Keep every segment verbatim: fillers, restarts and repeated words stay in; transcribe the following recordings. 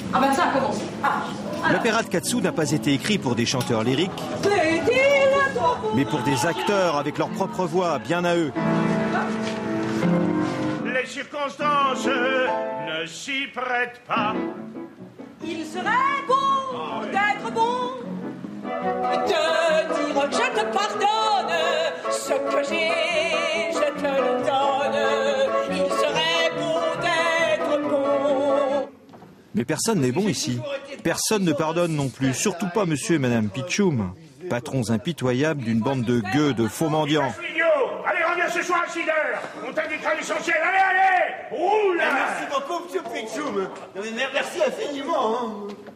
Ah ben ça a commencé. Ah. L'opéra de Katsu n'a pas été écrit pour des chanteurs lyriques, mais pour des acteurs avec leur propre voix, bien à eux. Les circonstances ne s'y prêtent pas. Il serait bon d'être bon, de dire que je te pardonne, ce que j'ai, je te le donne. Il serait bon d'être bon. Mais personne n'est bon ici. Personne ne pardonne non plus, surtout pas monsieur et madame Pichoum, patrons impitoyables d'une bande de gueux, de faux mendiants. Allez, reviens ce soir à six heures. On t'indiquera l'essentiel. Allez, allez, roule. Merci beaucoup, monsieur Pichoum. Merci infiniment. Hein.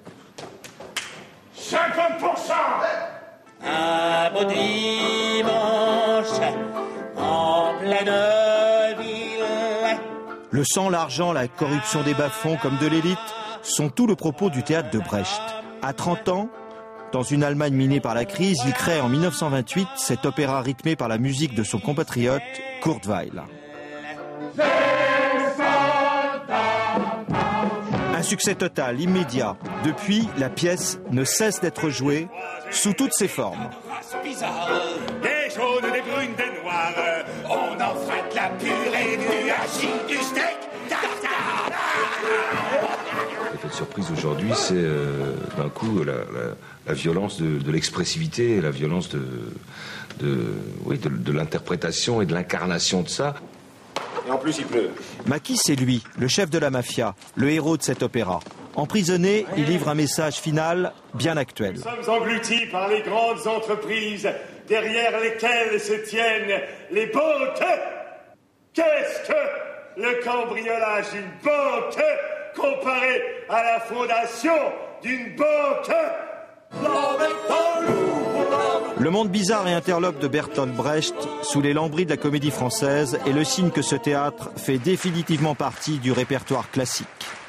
cinquante pour cent. Un beau dimanche en pleine ville. Le sang, l'argent, la corruption des bas-fonds comme de l'élite sont tout le propos du théâtre de Brecht. À trente ans, dans une Allemagne minée par la crise, il crée en mille neuf cent vingt-huit cet opéra rythmé par la musique de son compatriote Kurt Weill. Un succès total, immédiat. Depuis, la pièce ne cesse d'être jouée sous toutes ses formes. Des jaunes, des brunes, des noirs. On en fera de la purée, du hachis, du steak. L'effet de surprise aujourd'hui, c'est euh, d'un coup la, la, la violence de, de l'expressivité, la violence de, de, oui, de, de l'interprétation et de l'incarnation de ça. Et en plus, il pleut. Makis, c'est lui, le chef de la mafia, le héros de cet opéra. Emprisonné, il livre un message final bien actuel. Nous sommes engloutis par les grandes entreprises derrière lesquelles se tiennent les banques. Qu'est-ce que le cambriolage d'une banque comparé à la fondation d'une banque? Le monde bizarre et interlope de Bertolt Brecht, sous les lambris de la comédie française, est le signe que ce théâtre fait définitivement partie du répertoire classique.